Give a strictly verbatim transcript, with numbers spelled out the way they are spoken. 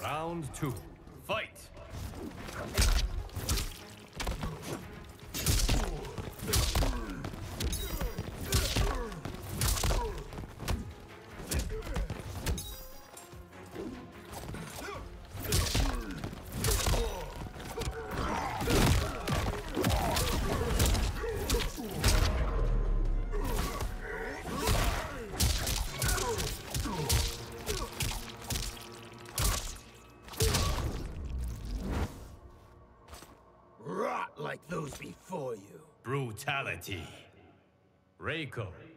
Round two. Fight! Rot like those before you. Brutality. Reiko.